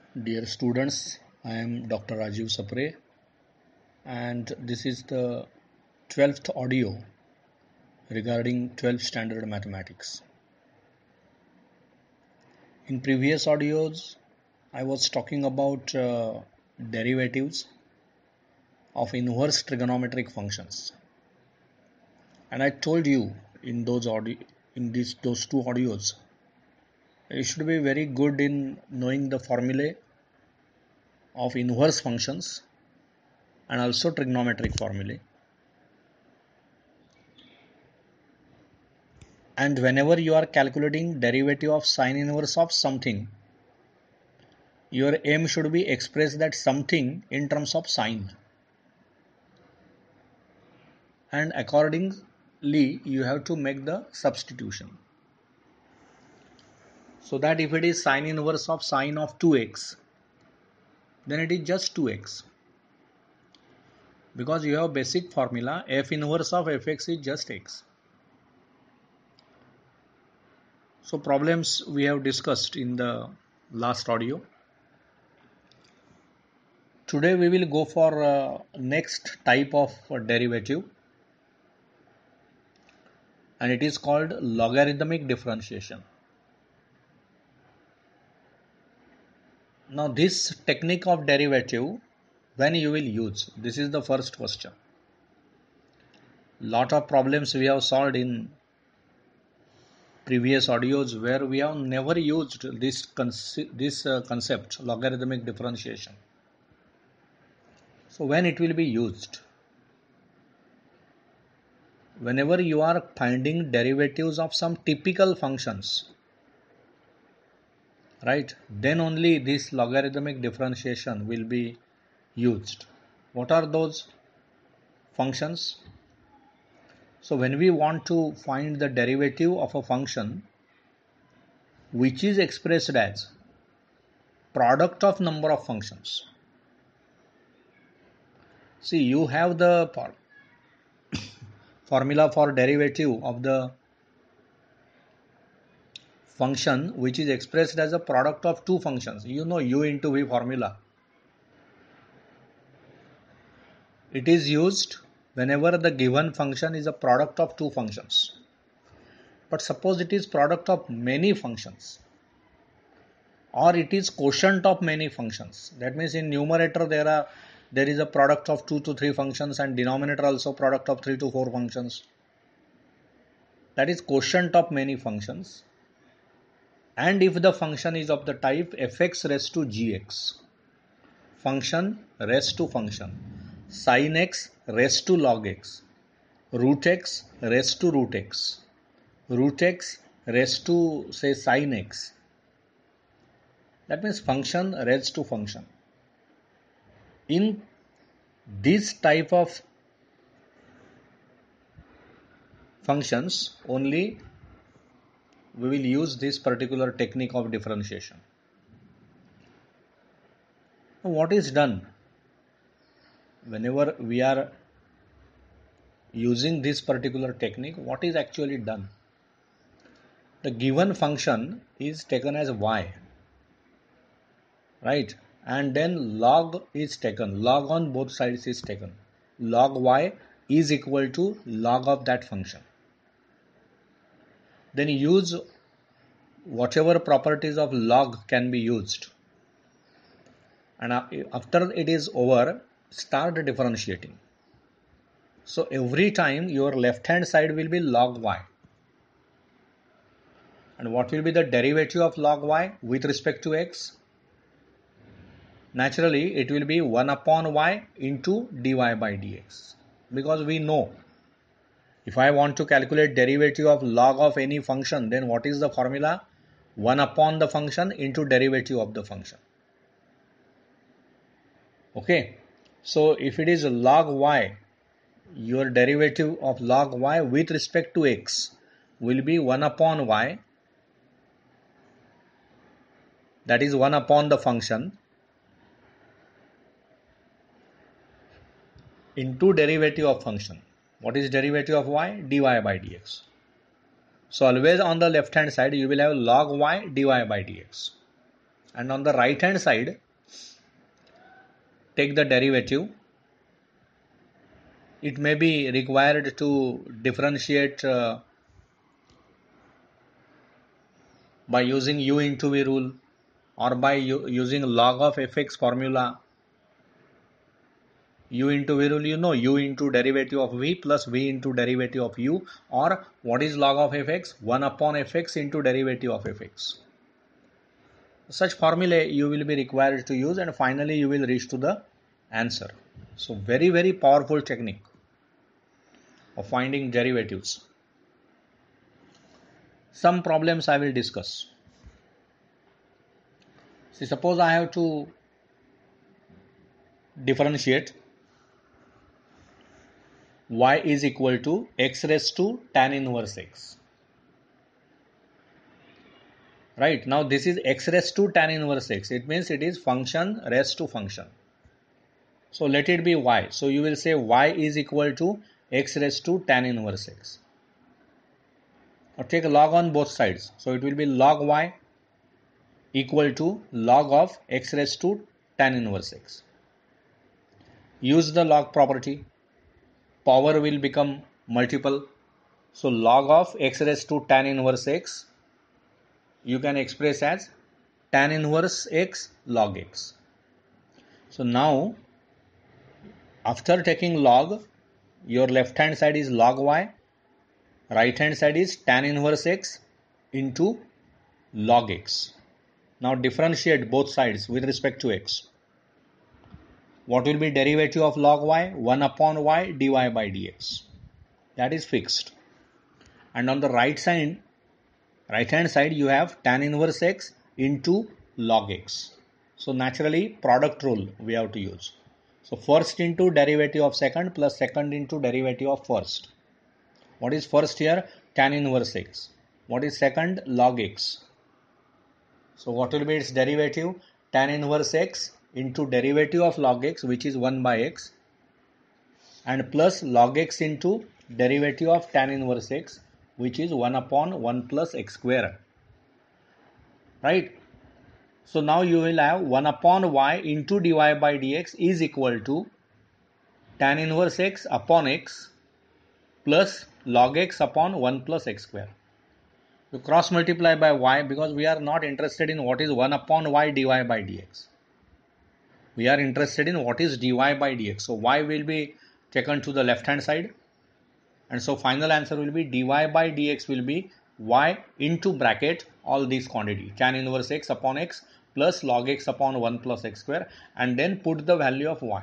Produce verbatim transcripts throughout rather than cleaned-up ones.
Dear students, I am Doctor Rajiv Sapre, and this is the twelfth audio regarding twelfth standard mathematics. In previous audios, I was talking about uh, derivatives of inverse trigonometric functions, and I told you in those audio in these those two audios, you should be very good in knowing the formulae of inverse functions and also trigonometric formulae. And whenever you are calculating derivative of sine inverse of something, your aim should be express that something in terms of sine, and accordingly you have to make the substitution, so that if it is sine inverse of sine of two x, then it is just two x, because you have basic formula f inverse of fx is just x. So problems we have discussed in the last audio. Today we will go for uh, next type of uh, derivative, and it is called logarithmic differentiation. Now this technique of derivative, when you will use, this is the first question. Lot of problems we have solved in previous audios where we have never used this this uh, concept, logarithmic differentiation. So when it will be used? Whenever you are finding derivatives of some typical functions, right, then only this logarithmic differentiation will be used. What are those functions? So when we want to find the derivative of a function which is expressed as product of number of functions, see, you have the formula for derivative of the function which is expressed as a product of two functions. You know u into v formula. It is used whenever the given function is a product of two functions. But suppose it is product of many functions, or it is quotient of many functions. That means in numerator there are there is a product of two to three functions, and denominator also product of three to four functions. That is quotient of many functions. And if the function is of the type fx raised to gx, function raised to function, sin x raised to log x, root x raised to root x, root x raised to say sin x, that means function raised to function. In this type of functions only we will use this particular technique of differentiation. What is done whenever we are using this particular technique? What is actually done? The given function is taken as y, right, and then log is taken, log on both sides is taken. Log y is equal to log of that function. Then use whatever properties of log can be used, and after it is over, start differentiating. So every time your left hand side will be log y. And what will be the derivative of log y with respect to x? Naturally it will be one upon y into dy by dx, because we know if I want to calculate derivative of log of any function, then what is the formula? one upon the function into derivative of the function. Okay, so if it is log y, your derivative of log y with respect to x will be one upon y, that is one upon the function, into derivative of function. What is derivative of y? Dy by dx. So always on the left hand side you will have log y dy by dx. and on the right hand side take the derivative. It may be required to differentiate uh, by using u into v rule or by using log of fx formula. U into v rule, you know, u into derivative of v plus v into derivative of u, or what is log of fx? one upon fx into derivative of fx. Such formulae you will be required to use, and finally you will reach to the answer. So very very powerful technique of finding derivatives. Some problems I will discuss. See, suppose I have to differentiate y is equal to x raised to tan inverse x. Right, now this is x raised to tan inverse x. It means it is function raised to function. So let it be y. So you will say y is equal to x raised to tan inverse x. Now take a log on both sides. So it will be log y equal to log of x raised to tan inverse x. Use the log property. Power will become multiple. So log of x raised to tan inverse x you can express as tan inverse x log x. So now after taking log, your left hand side is log y, right hand side is tan inverse x into log x. Now differentiate both sides with respect to x. What will be derivative of log y? one upon y dy by dx. That is fixed. And on the right side, right hand side you have tan inverse x into log x. So naturally product rule we have to use. So first into derivative of second plus second into derivative of first. What is first here? Tan inverse x. What is second? Log x. So what will be its derivative? Tan inverse x into derivative of log x, which is one by x, and plus log x into derivative of tan inverse x, which is one upon one plus x square. Right? So now you will have one upon y into dy by dx is equal to tan inverse x upon x plus log x upon one plus x square. You cross multiply by y because we are not interested in what is one upon y dy by dx. We are interested in what is dy by dx. So y will be taken to the left hand side, and so final answer will be dy by dx will be y into bracket all these quantity tan inverse x upon x plus log x upon one plus x square, and then put the value of y.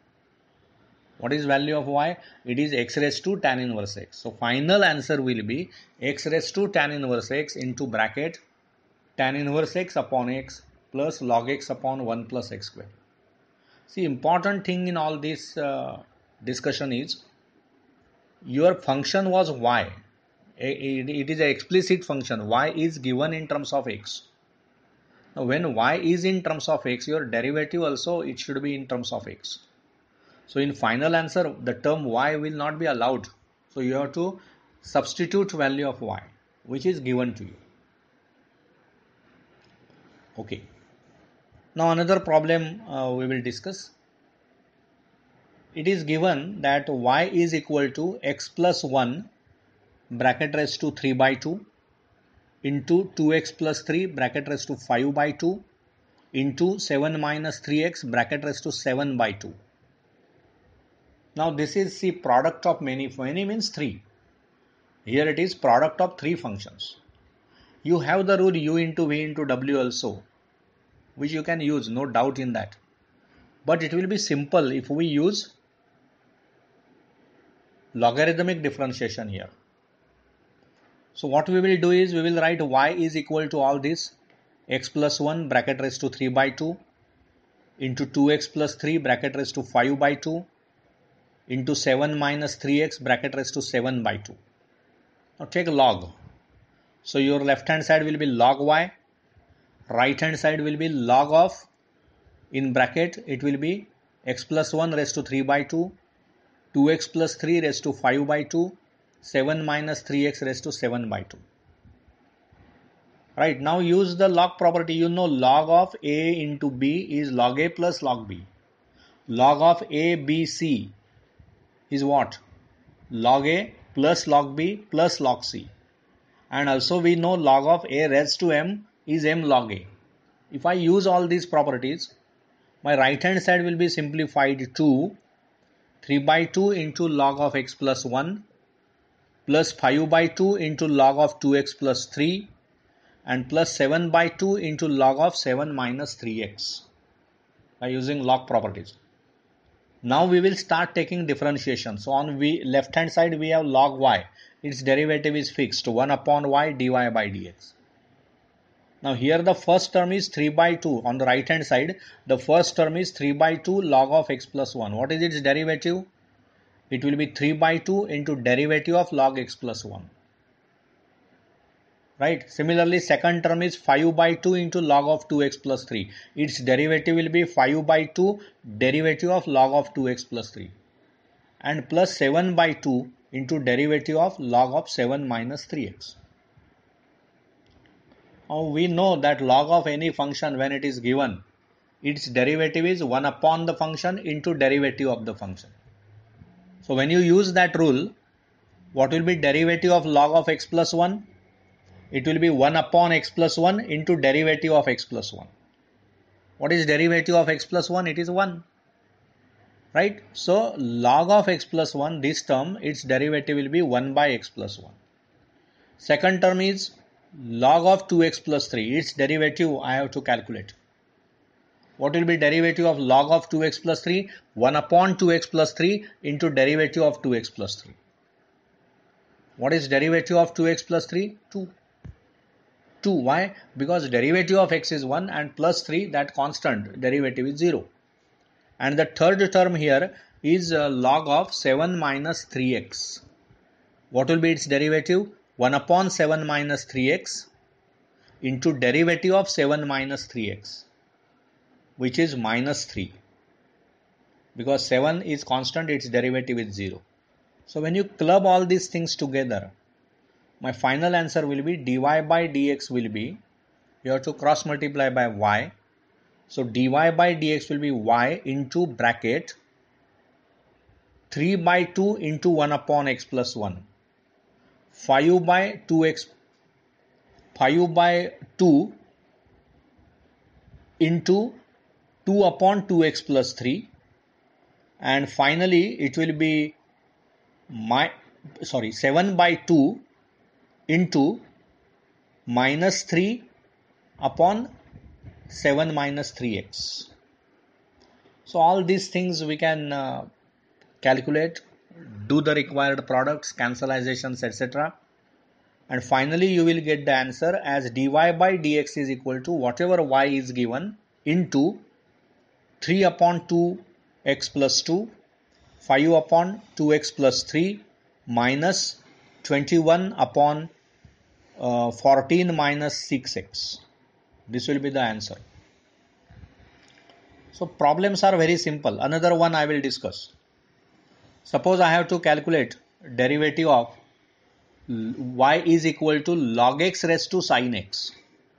What is value of y? It is x raised to tan inverse x. So final answer will be x raised to tan inverse x into bracket tan inverse x upon x plus log x upon one plus x square. See, important thing in all this uh, discussion is your function was y. It is an explicit function. Y is given in terms of x. Now when y is in terms of x, your derivative also it should be in terms of x. So in final answer, the term y will not be allowed. So you have to substitute value of y, which is given to you. Okay. Now another problem uh, we will discuss. It is given that y is equal to x plus one bracket raised to three by two into two x plus three bracket raised to five by two into seven minus three x bracket raised to seven by two. Now this is the product of many. Many means three. Here it is product of three functions. You have the rule u into v into w also, which you can use, no doubt in that. But it will be simple if we use logarithmic differentiation here. So what we will do is we will write y is equal to all this x plus one bracket raised to three by two into two x plus three bracket raised to five by two into seven minus three x bracket raised to seven by two. Now take log. So your left hand side will be log y, right hand side will be log of, in bracket it will be x plus one raised to three by two, two x plus three raised to five by two, seven minus three x raised to seven by two. Right, now use the log property. You know log of A into B is log A plus log B. Log of A, B, C is what? Log A plus log B plus log C. And also we know log of A raised to M is M log A. If I use all these properties, my right hand side will be simplified to three by two into log of x plus one plus five by two into log of two x plus three and plus seven by two into log of seven minus three x by using log properties. Now we will start taking differentiation. So on v left hand side we have log y. Its derivative is fixed, one upon y dy by dx. Now here the first term is three by two. On the right hand side the first term is three by two log of x plus one. What is its derivative? It will be three by two into derivative of log x plus one. Right. Similarly, second term is five by two into log of two x plus three. Its derivative will be five by two derivative of log of two x plus three. And plus seven by two into derivative of log of seven minus three x. Now we know that log of any function when it is given, its derivative is one upon the function into derivative of the function. So when you use that rule, what will be derivative of log of x plus one? It will be one upon x plus one into derivative of x plus one. What is derivative of x plus one? It is one. Right? So log of x plus one, this term, its derivative will be one by x plus one. Second term is log of two x plus three. Its derivative I have to calculate. What will be derivative of log of two x plus three? one upon two x plus three into derivative of two x plus three. What is derivative of two x plus three? two. two. Why? Because derivative of x is one and plus three, that constant derivative is zero. And the third term here is uh, log of seven minus three x. What will be its derivative? one upon seven minus three x into derivative of seven minus three x, which is minus three. Because seven is constant, its derivative is zero. So when you club all these things together, my final answer will be dy by dx will be, you have to cross multiply by y. So dy by dx will be y into bracket three by two into one upon x plus one. five by two x, five by two into two upon two x plus three. And finally it will be my sorry seven by two into minus three upon seven minus three x. So all these things we can uh, calculate, do the required products, cancelizations, et cetera. And finally you will get the answer as dy by dx is equal to whatever y is given into three upon two x plus two, five upon two x plus three minus twenty-one upon uh, fourteen minus six x. This will be the answer. So problems are very simple. Another one I will discuss. Suppose I have to calculate derivative of y is equal to log x raised to sin x.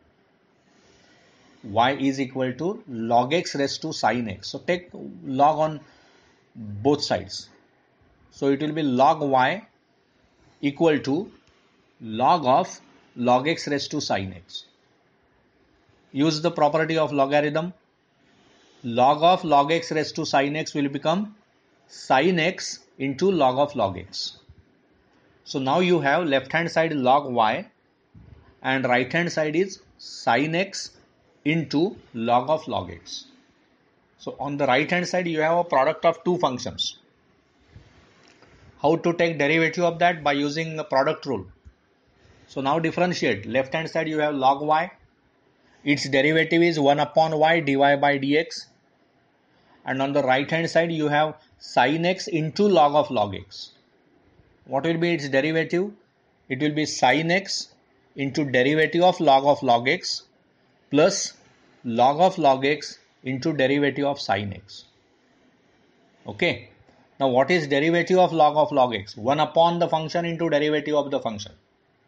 Y is equal to log x raised to sin x. So take log on both sides. So it will be log y equal to log of log x raised to sin x. Use the property of logarithm. Log of log x raised to sin x will become sin x into log of log x. So now you have left hand side log y and right hand side is sin x into log of log x. So on the right hand side you have a product of two functions. How to take derivative of that? By using the product rule. So now differentiate. Left hand side you have log y. Its derivative is one upon y dy by dx. And on the right hand side you have sin x into log of log x. What will be its derivative? It will be sin x into derivative of log of log x plus log of log x into derivative of sin x. Okay. Now what is derivative of log of log x? one upon the function into derivative of the function.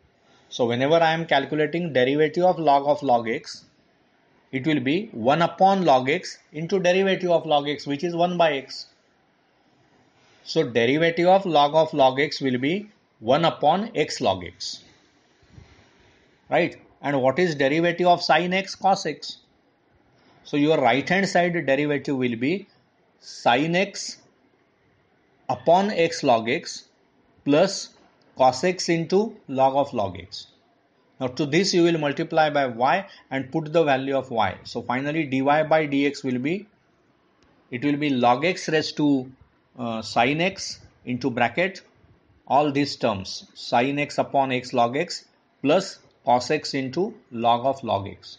So whenever I am calculating derivative of log of log x, it will be one upon log x into derivative of log x, which is one by x. So derivative of log of log x will be one upon x log x. Right? And what is derivative of sin x? Cos x. So your right hand side derivative will be sin x upon x log x plus cos x into log of log x. Now to this you will multiply by y and put the value of y. So finally dy by dx will be, it will be log x raised to uh, sin x into bracket all these terms, sin x upon x log x plus cos x into log of log x.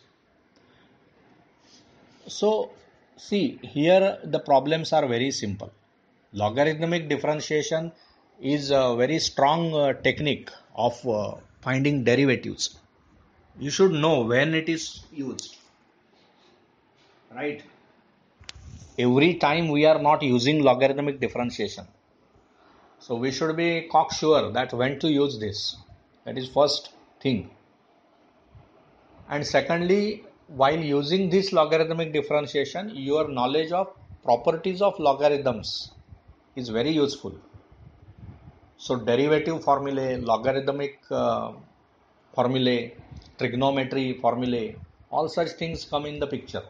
So see, here the problems are very simple. Logarithmic differentiation is a very strong uh, technique of uh, finding derivatives. You should know when it is used, right? Every time we are not using logarithmic differentiation. So we should be cocksure that when to use this. That is first thing. And secondly, while using this logarithmic differentiation, your knowledge of properties of logarithms is very useful. So derivative formulae, logarithmic uh, formulae, trigonometry formulae, all such things come in the picture.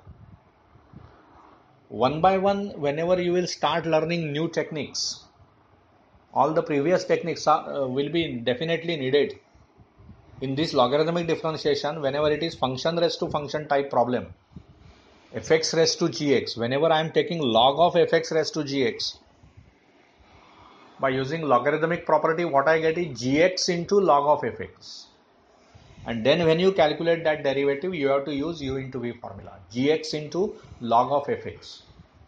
One by one, whenever you will start learning new techniques, all the previous techniques are, uh, will be definitely needed. In this logarithmic differentiation, whenever it is function raised to function type problem, fx raised to gx, whenever I am taking log of fx raised to gx, by using logarithmic property, what I get is gx into log of fx. And then when you calculate that derivative, you have to use u into v formula. Gx into log of fx.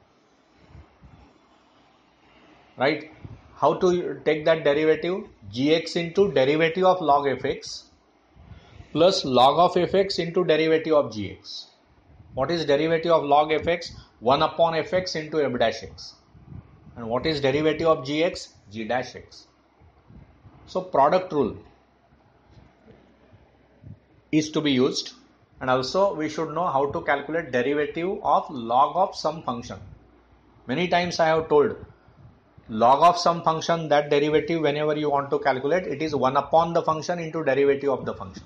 Right? How to take that derivative? Gx into derivative of log fx plus log of fx into derivative of gx. What is derivative of log fx? one upon fx into f dash x. And what is derivative of gx? G dash x. So product rule is to be used, and also we should know how to calculate derivative of log of some function. Many times I have told, log of some function, that derivative whenever you want to calculate, it is one upon the function into derivative of the function.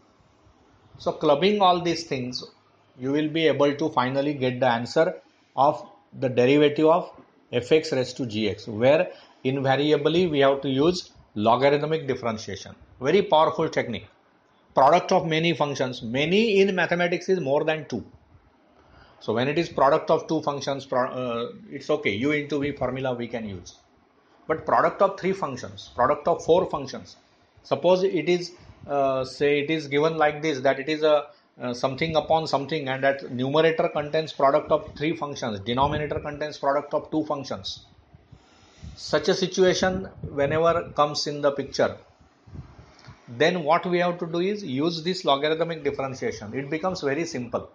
So clubbing all these things, you will be able to finally get the answer of the derivative of fx raised to gx, where invariably we have to use logarithmic differentiation. Very powerful technique. Product of many functions. Many in mathematics is more than two. So when it is product of two functions, uh, it's okay. U into V formula we can use. But product of three functions, product of four functions. Suppose it is, uh, say it is given like this, that it is a uh, something upon something, and that numerator contains product of three functions, denominator contains product of two functions. Such a situation whenever comes in the picture, then what we have to do is use this logarithmic differentiation. It becomes very simple.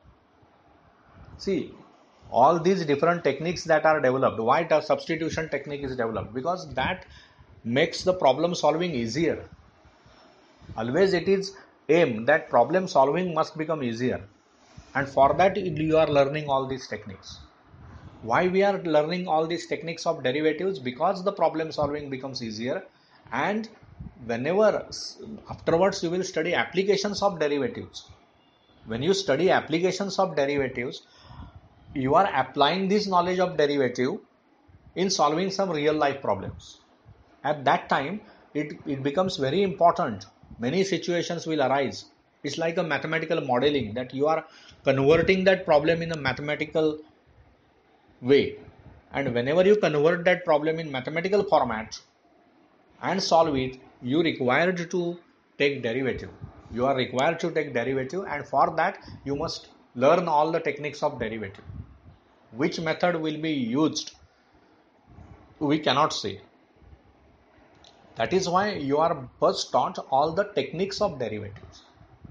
See, all these different techniques that are developed, why the substitution technique is developed? Because that makes the problem solving easier. Always it is aim that problem solving must become easier, and for that you are learning all these techniques. Why we are learning all these techniques of derivatives? Because the problem solving becomes easier, and whenever afterwards you will study applications of derivatives. When you study applications of derivatives, you are applying this knowledge of derivative in solving some real life problems. At that time, it, it becomes very important. Many situations will arise. It's like a mathematical modeling, that you are converting that problem in a mathematical way. And whenever you convert that problem in mathematical format and solve it, you required to take derivative. You are required to take derivative, and for that you must learn all the techniques of derivative. Which method will be used, we cannot say. That is why you are first taught all the techniques of derivatives.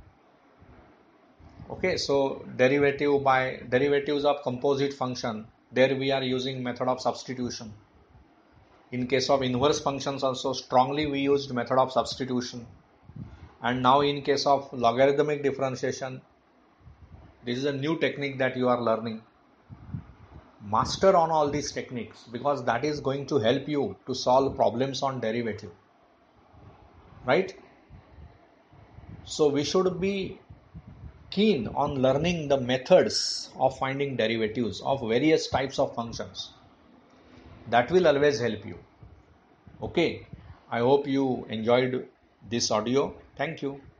Okay, so derivative by derivatives of composite function, there we are using method of substitution. In case of inverse functions also, strongly we used method of substitution. And now in case of logarithmic differentiation, this is a new technique that you are learning. Master on all these techniques, because that is going to help you to solve problems on derivative, right? So we should be keen on learning the methods of finding derivatives of various types of functions. That will always help you. Okay, I hope you enjoyed this audio. Thank you.